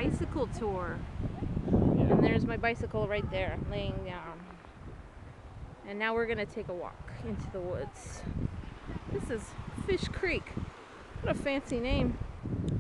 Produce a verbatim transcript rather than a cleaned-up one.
bicycle tour. And there's my bicycle right there, laying down. And now we're gonna take a walk into the woods. This is Fish Creek. What a fancy name.